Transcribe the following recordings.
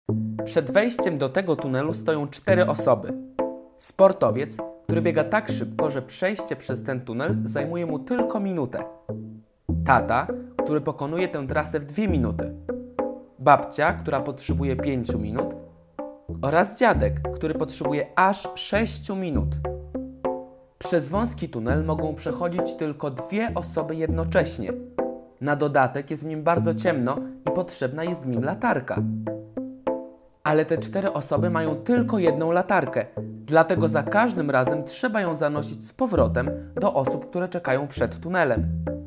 Przed wejściem do tego tunelu stoją 4 osoby. Sportowiec, który biega tak szybko, że przejście przez ten tunel zajmuje mu tylko minutę. Tata, który pokonuje tę trasę w 2 minuty. Babcia, która potrzebuje 5 minut. Oraz dziadek, który potrzebuje aż 6 minut. Przez wąski tunel mogą przechodzić tylko 2 osoby jednocześnie. Na dodatek jest w nim bardzo ciemno i potrzebna jest w nim latarka. Ale te 4 osoby mają tylko jedną latarkę, dlatego za każdym razem trzeba ją zanosić z powrotem do osób, które czekają przed tunelem.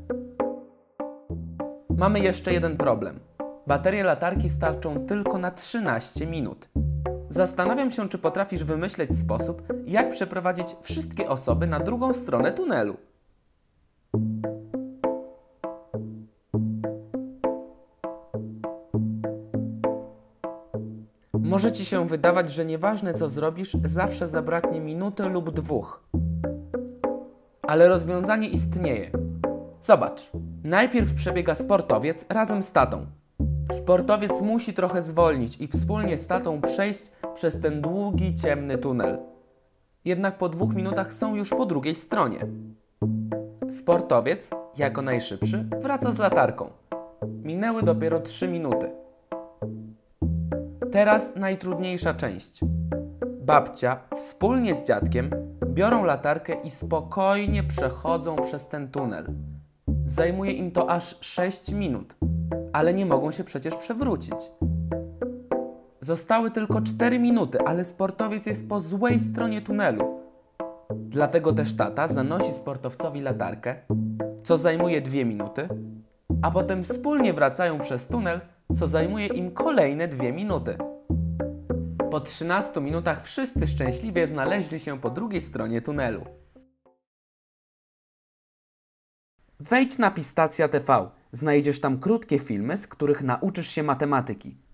Mamy jeszcze jeden problem. Baterie latarki starczą tylko na 13 minut. Zastanawiam się, czy potrafisz wymyśleć sposób, jak przeprowadzić wszystkie osoby na drugą stronę tunelu. Może Ci się wydawać, że nieważne co zrobisz, zawsze zabraknie minuty lub 2. Ale rozwiązanie istnieje. Zobacz, najpierw przebiega sportowiec razem z tatą. Sportowiec musi trochę zwolnić i wspólnie z tatą przejść przez ten długi, ciemny tunel. Jednak po 2 minutach są już po drugiej stronie. Sportowiec, jako najszybszy, wraca z latarką. Minęły dopiero 3 minuty. Teraz najtrudniejsza część. Babcia wspólnie z dziadkiem biorą latarkę i spokojnie przechodzą przez ten tunel. Zajmuje im to aż 6 minut, ale nie mogą się przecież przewrócić. Zostały tylko 4 minuty, ale sportowiec jest po złej stronie tunelu. Dlatego też tata zanosi sportowcowi latarkę, co zajmuje 2 minuty, a potem wspólnie wracają przez tunel, co zajmuje im kolejne 2 minuty. Po 13 minutach wszyscy szczęśliwie znaleźli się po drugiej stronie tunelu. Wejdź na Pistacja TV. Znajdziesz tam krótkie filmy, z których nauczysz się matematyki.